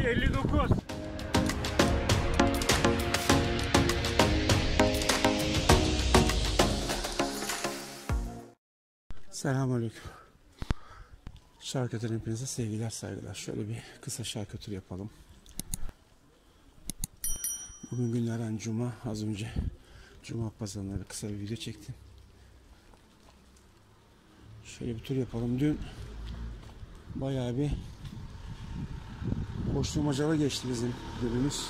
59. Selamünaleyküm. Şarküteri hepinize sevgiler, saygılar. Şöyle bir kısa şarküteri yapalım. Bugün günlerden cuma. Az önce cuma pazarında kısa bir video çektim. Şöyle bir tur yapalım. Dün bayağı bir koşturmacalı geçti bizim günümüz.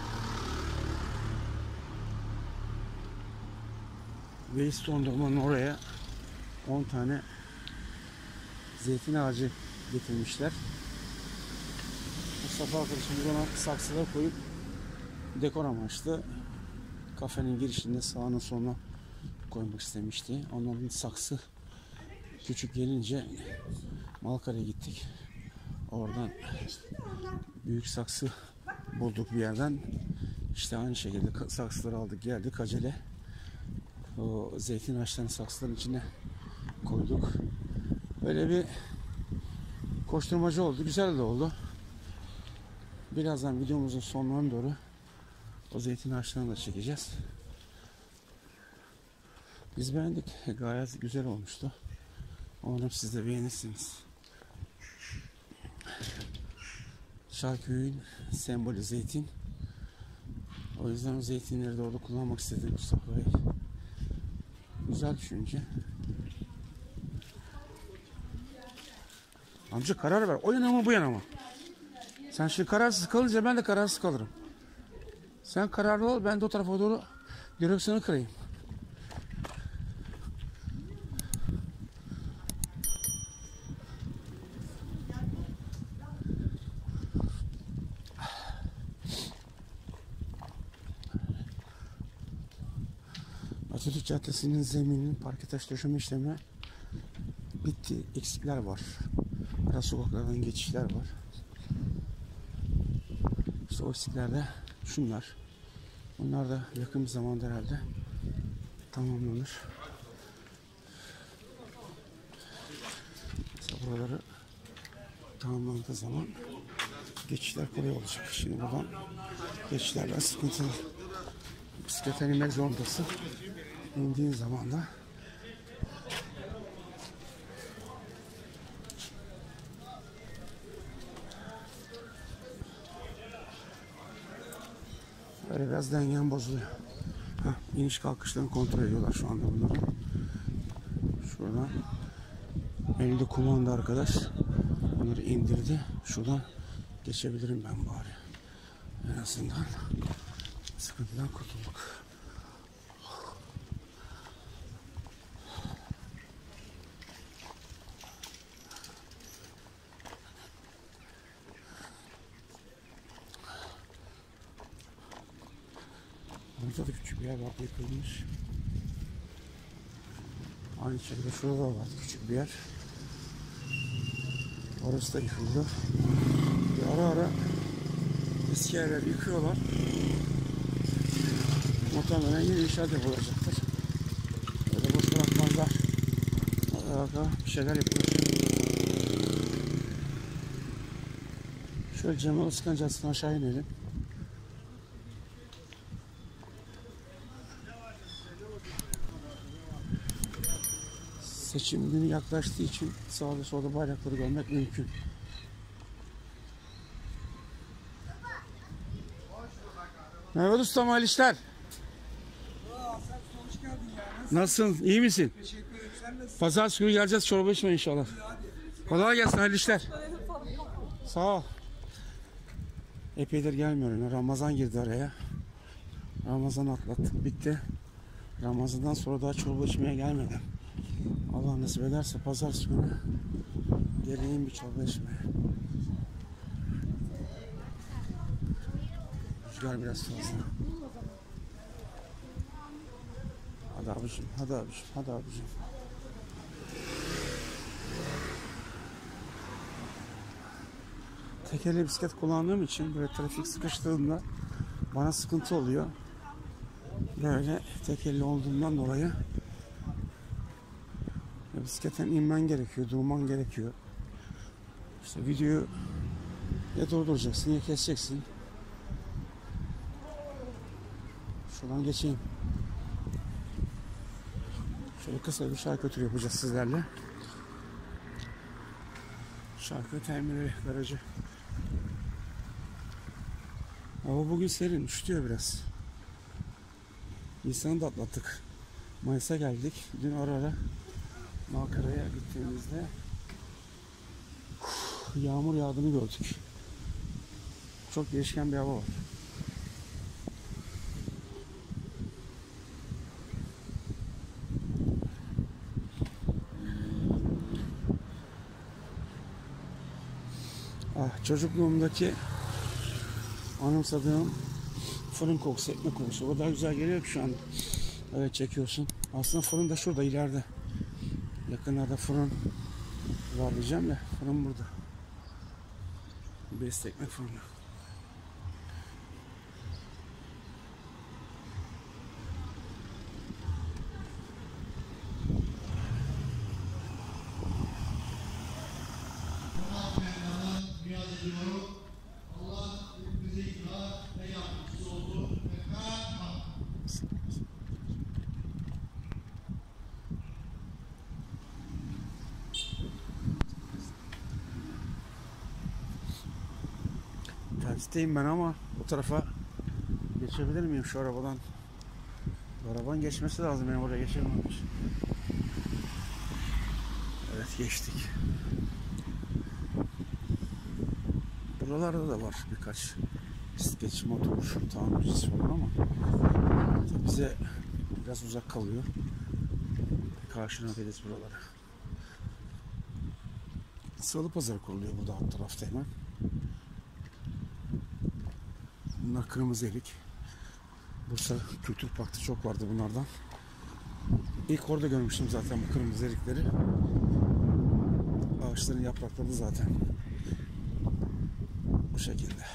Veys dondurmanın oraya 10 tane zeytin ağacı getirmişler. Mustafa arkadaşım buna saksılar koyup dekor amaçlı kafenin girişinde sağına soluna koymak istemişti. Onların saksı küçük gelince Malkara'ya gittik. Oradan büyük saksı bulduk bir yerden. İşte aynı şekilde saksıları aldık, geldik acele. O zeytin ağaçlarını saksıların içine koyduk. Böyle bir koşturmacı oldu. Güzel de oldu. Birazdan videomuzun sonlarına doğru o zeytin ağaçlarını da çekeceğiz. Biz beğendik. Gayet güzel olmuştu. Umarım siz de beğenirsiniz. Şarköy'ün sembolü zeytin. O yüzden o zeytinleri de orada kullanmak istedim Mustafa Bey. Güzel düşünce. Amca karar ver. O yana mı bu yana mı? Sen şimdi kararsız kalınca ben de kararsız kalırım. Sen kararlı ol, ben de o tarafa doğru direksiyonu kırayım. Atatürk Caddesi'nin zemininin parke taş döşeme işlemi bitti. Eksikler var. Ara sokaklardan geçişler var. İşte o eksiklerde şunlar. Bunlar da yakın bir zamanda herhalde tamamlanır. Mesela buraları tamamlandığı zaman geçişler kolay olacak. Şimdi buradan geçişlerden sıkıntılı. Bisiklete inmek zorundasın. İndiğin zaman da böyle biraz dengen bozuluyor. İniş kalkışlarını kontrol ediyorlar şu anda bunları. Şuradan elinde kumanda arkadaş bunları indirdi. Şuradan geçebilirim ben bari. En azından sıkıntıdan kurtulduk. Burada da küçük bir yer var, yıkılmış. Aynı şekilde şurada da var küçük bir yer. Orası da yıkıldı. Bir ara eski yerler yıkıyorlar. Muhtemelen yeni inşaat yapılacaktır. Böyle boş bırakmazlar. Arada bir şeyler yapılır. Şöyle Cemal Iskan Caddesi'ne aşağı inelim. Seçim günü yaklaştığı için sağda solda bayrakları görmek mümkün. Mehmet Usta, hayırlı işler. Nasılsın? İyi misin? Teşekkür ederim. Sen nasılsın? Pazartesi günü geleceğiz çorba içmeye inşallah. Kolay gelsin, hayırlı işler. Sağ ol. Epeydir gelmiyorum. Ramazan girdi araya. Ramazan atlattık, bitti. Ramazan'dan sonra daha çorba içmeye gelmedim. Allah nasip ederse pazartesi günü geleyim bir çorba içmeye. Rüzgar biraz fazla. Hadi abicim, hadi abicim, hadi abicim. Tekerli bisiklet kullandığım için böyle trafik sıkıştığında bana sıkıntı oluyor. Böyle tekerli olduğumdan dolayı bisikletten inmen gerekiyor, durman gerekiyor. İşte videoyu Ya durduracaksın ya keseceksin. Şuradan geçeyim. Şöyle kısa bir şarkı turu yapacağız sizlerle. Şarkı temirli garajı. Hava bugün serin, üşütüyor biraz. Nisan'ı da atlattık. Mayıs'a geldik. Dün ara Malkara'ya gittiğimizde yağmur yağdığını gördük. Çok değişken bir hava var. Çocukluğumdaki anımsadığım fırın kokusu, ekmek kokusu o kadar güzel geliyor ki şu an. Evet, çekiyorsun. Aslında fırın da şurada ileride. Yakınlarda fırın var diyeceğim de fırın burada. Best ekmek fırını. Tersteyim ben ama bu tarafa geçebilir miyim şu arabadan? Arabanın geçmesi lazım, benim oraya geçememiş. Evet, geçtik. Buralarda da var birkaç bisikletçi, motor, tamircisi falan ama bize biraz uzak kalıyor. Karşına değiliz buralara. Salı pazarı kuruluyor burada alt tarafta hemen. Bunlar kırmızı erik. Bursa Kültür Park'ta çok vardı bunlardan. İlk orada görmüştüm zaten bu kırmızı erikleri. Ağaçların yaprakları zaten bu şekilde.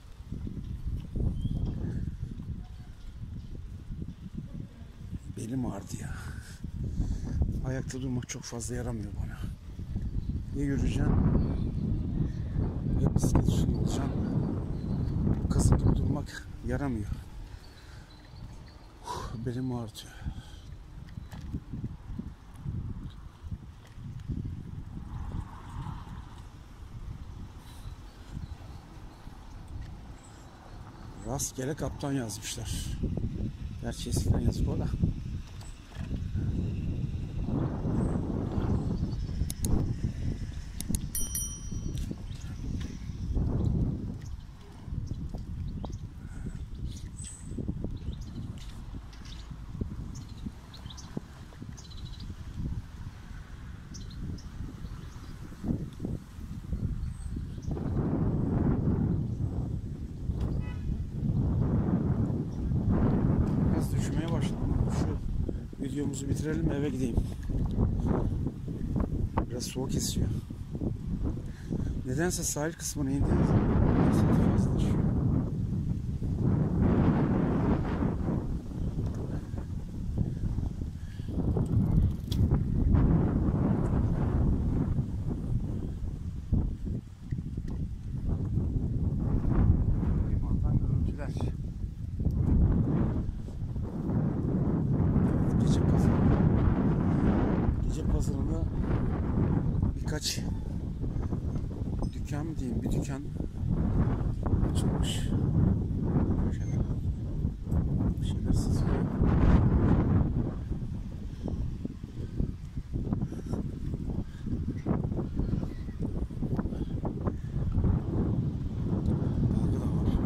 Belim ağrıdı ya. Ayakta durmak çok fazla yaramıyor bana. Ya yürüyeceğim ya bisiklet üstünde olacağım. Kasıp gibi durmak yaramıyor. Belim ağrıtıyor. Rastgele kaptan yazmışlar. Gerçi eskiden yazık o da. Videomuzu bitirelim, eve gideyim. Biraz soğuk esiyor. Nedense sahil kısmına indiğimiz zaman fazla düşüyor. Limandan görüntüler. Gece pazarında birkaç dükkan mı diyeyim, bir dükkan açılmış. Bir şeyler sızıyor. Dalga da var.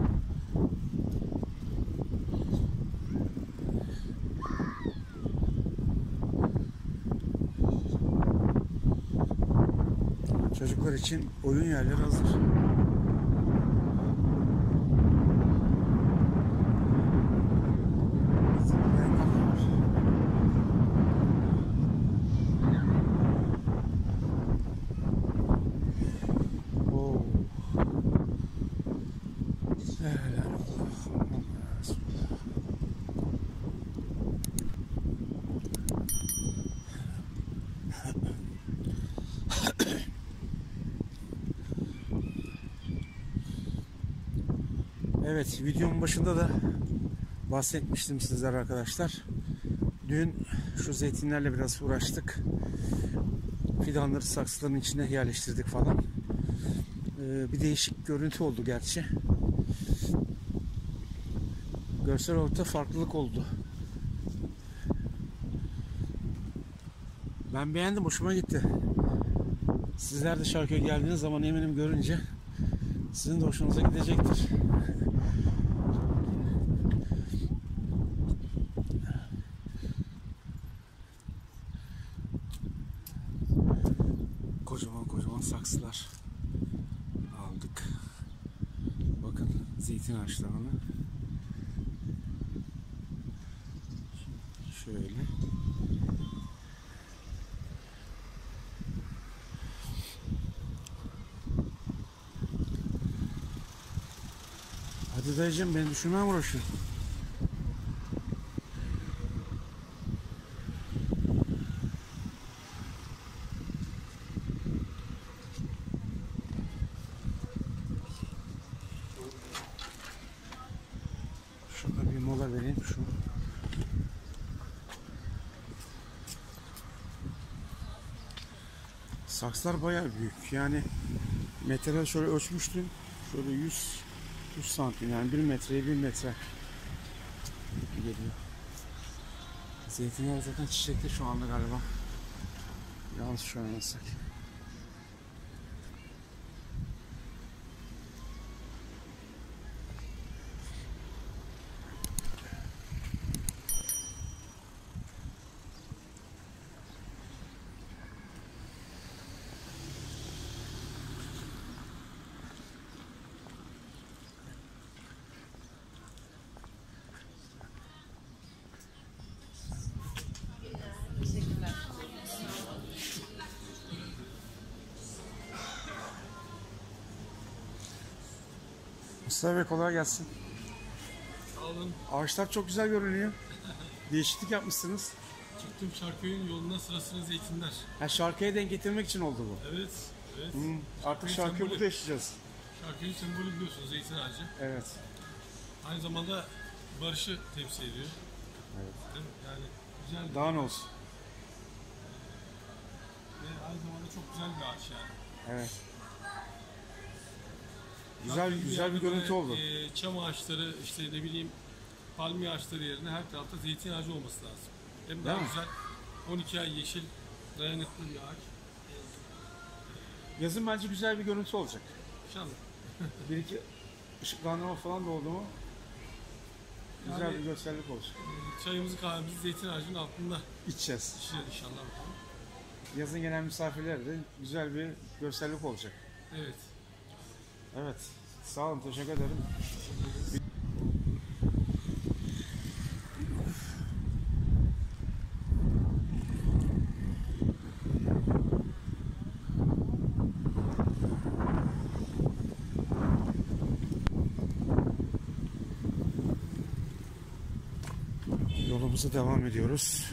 Çocuklar için oyun yerleri hazır. Oo. Evet, videonun başında da bahsetmiştim sizlere arkadaşlar. Dün şu zeytinlerle biraz uğraştık. Fidanları saksıların içine yerleştirdik falan. Bir değişik görüntü oldu gerçi. Görsel olarak da farklılık oldu. Ben beğendim, hoşuma gitti. Sizler de Şarköy'e geldiğiniz zaman eminim görünce sizin de hoşunuza gidecektir. Kocaman kocaman saksılar aldık. Bakın zeytin ağaçlarını. Şöyle. Hadi dayıcım, beni düşünmeye uğraşıyorsun. Şurada bir mola vereyim şu. Saksılar bayağı büyük. Yani metreler şöyle ölçmüştüm. Şöyle 100 santim, yani 1 metreye 1 metre geliyor. Zeytinler zaten çiçekte şu anda galiba. Yanlış şu an yasak. Mustafa Bey, kolay gelsin. Sağ olun. Ağaçlar çok güzel görünüyor. Değişiklik yapmışsınız. Çıktım Şarköy'ün yoluna, sırasına zeytinler. Ha, Şarköy'e denk getirmek için oldu bu. Evet. Evet. Artık Şarköy'ü burada yaşayacağız. Şarköy'ün sembolü biliyorsunuz, zeytin ağacı. Evet. Aynı zamanda barışı temsil ediyor. Evet. Değil mi? Yani güzel. Daha ne olsun. Ve aynı zamanda çok güzel bir ağaç yani. Evet. Şarköy'ün Güzel bir görüntü oldu. Çam ağaçları, işte ne bileyim palmiye ağaçları yerine her tarafta zeytin ağacı olması lazım. Hem daha Değil mi? güzel, 12 ay yeşil, dayanıklı bir ağaç. Yazın bence güzel bir görüntü olacak. İnşallah. Bir iki ışıklandırma falan da oldu mu güzel Yani, bir görsellik olacak. Çayımızı kahvemizi zeytin ağacının altında İçeceğiz. içeceğiz inşallah bakalım. Yazın gelen misafirler de güzel bir görsellik olacak. Evet. Evet. Sağ olun. Teşekkür ederim. Yolumuza devam ediyoruz.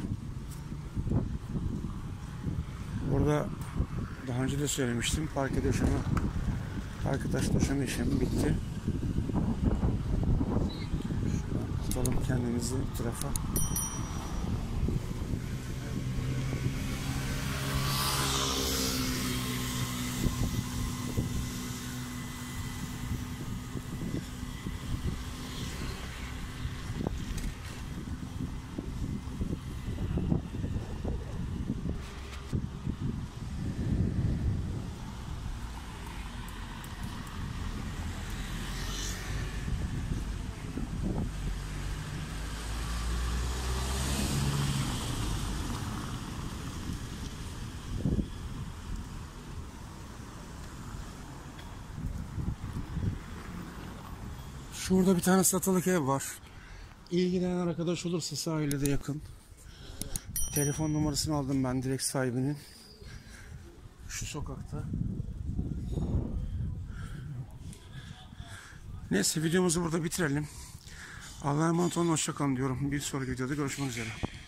Burada daha önce de söylemiştim. Parke taş döşeme işlemi bitti. Şuradan atalım kendimizi bu tarafa. Şurada bir tane satılık ev var. İlgilenen arkadaş olursa sahile de yakın. Telefon numarasını aldım ben direkt sahibinin. Şu sokakta. Neyse, videomuzu burada bitirelim. Allah'a emanet olun, hoşça kalın diyorum. Bir sonraki videoda görüşmek üzere.